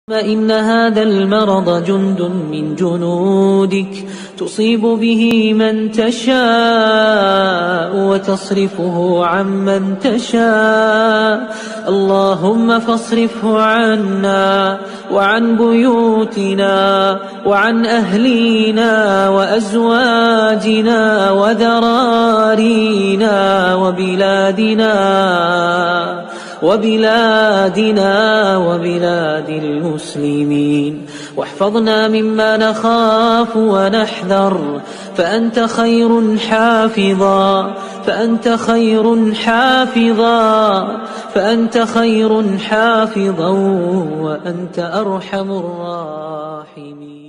إن هذا المرض جند من جنودك تصيب به من تشاء وتصرفه عمن تشاء، اللهم فاصرفه عنا وعن بيوتنا وعن أهلينا وأزواجنا وذرارينا وبلاد المسلمين، واحفظنا مما نخاف ونحذر، فأنت خير حافظا وأنت أرحم الراحمين.